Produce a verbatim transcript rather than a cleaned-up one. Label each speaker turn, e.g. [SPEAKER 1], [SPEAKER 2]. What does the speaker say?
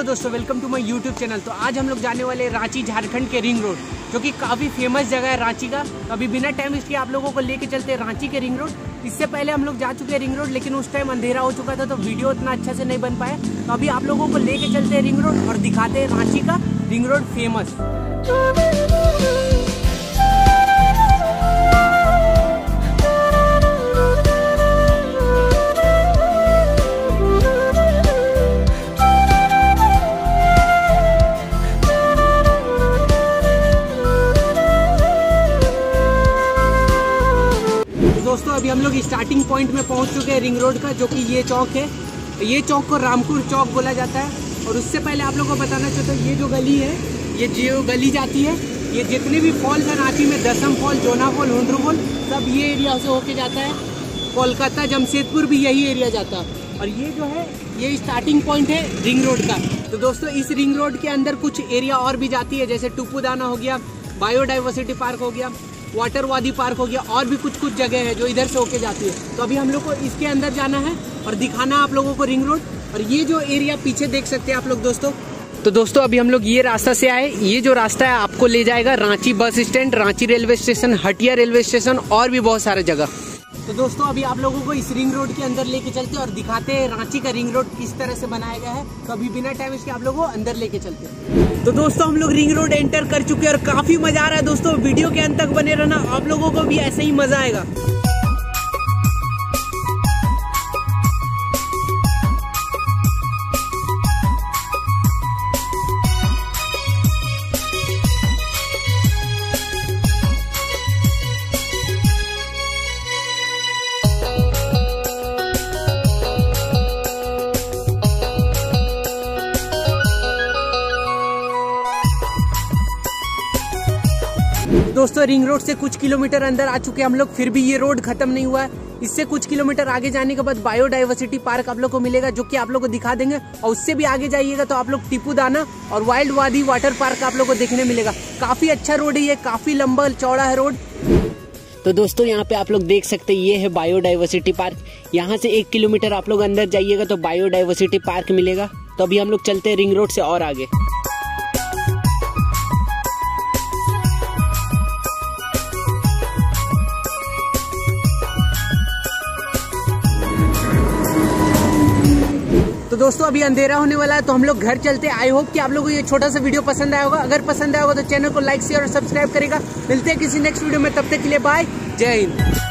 [SPEAKER 1] दोस्तों, welcome to my YouTube channel. तो आज हम लोग जाने वाले रांची झारखंड के रिंग रोड, जो कि काफ़ी फेमस जगह है रांची का। तो अभी बिना टाइम इसके आप लोगों को लेके चलते हैं रांची के रिंग रोड। इससे पहले हम लोग जा चुके हैं रिंग रोड, लेकिन उस टाइम अंधेरा हो चुका था तो वीडियो उतना अच्छा से नहीं बन पाया। तो अभी आप लोगों को लेके चलते हैं रिंग रोड और दिखाते हैं रांची का रिंग रोड फेमस। दोस्तों अभी हम लोग स्टार्टिंग पॉइंट में पहुंच चुके हैं रिंग रोड का, जो कि ये चौक है। ये चौक को रामपुर चौक बोला जाता है। और उससे पहले आप लोगों को बताना चाहता हूँ, ये जो गली है, ये जो गली जाती है, ये जितने भी फॉल्स हैं रांची में, Dasam fall, Jonha fall, Hundru fall, सब ये एरिया से होके जाता है। कोलकाता, जमशेदपुर भी यही एरिया जाता है। और ये जो है, ये स्टार्टिंग पॉइंट है रिंग रोड का। तो दोस्तों इस रिंग रोड के अंदर कुछ एरिया और भी जाती है, जैसे टुपुदाना हो गया, बायोडाइवर्सिटी पार्क हो गया, वाटर वादी पार्क हो गया, और भी कुछ कुछ जगह है जो इधर से होके जाती है। तो अभी हम लोग को इसके अंदर जाना है और दिखाना आप लोगों को रिंग रोड। और ये जो एरिया पीछे देख सकते हैं आप लोग दोस्तों। तो दोस्तों अभी हम लोग ये रास्ता से आए। ये जो रास्ता है आपको ले जाएगा Ranchi bus stand, Ranchi railway station, Hatia railway station और भी बहुत सारे जगह। तो दोस्तों अभी आप लोगों को इस रिंग रोड के अंदर लेके चलते हैं और दिखाते हैं रांची का रिंग रोड किस तरह से बनाया गया है। तो अभी बिना टाइम इसके आप लोगों को अंदर लेके चलते हैं। तो दोस्तों हम लोग रिंग रोड एंटर कर चुके हैं और काफी मजा आ रहा है दोस्तों। वीडियो के अंत तक बने रहना, आप लोगों को भी ऐसे ही मजा आएगा। दोस्तों रिंग रोड से कुछ किलोमीटर अंदर आ चुके हैं हम लोग, फिर भी ये रोड खत्म नहीं हुआ है। इससे कुछ किलोमीटर आगे जाने के बाद बायोडाइवर्सिटी पार्क आप लोग को मिलेगा, जो कि आप लोग को दिखा देंगे। और उससे भी आगे जाइएगा तो आप लोग टिपुदाना और वाइल्ड वादी वाटर पार्क आप लोग को देखने मिलेगा। काफी अच्छा रोड है ये, काफी लंबा चौड़ा है रोड। तो दोस्तों यहाँ पे आप लोग देख सकते हैं, ये है बायोडाइवर्सिटी पार्क। यहाँ से एक किलोमीटर आप लोग अंदर जाइएगा तो बायोडाइवर्सिटी पार्क मिलेगा। तो अभी हम लोग चलते हैं रिंग रोड से और आगे। तो दोस्तों अभी अंधेरा होने वाला है तो हम लोग घर चलते हैं। आई होप कि आप लोगों को ये छोटा सा वीडियो पसंद आया होगा। अगर पसंद आया होगा तो चैनल को लाइक शेयर और सब्सक्राइब करेगा। मिलते हैं किसी नेक्स्ट वीडियो में, तब तक के लिए बाय, जय हिंद।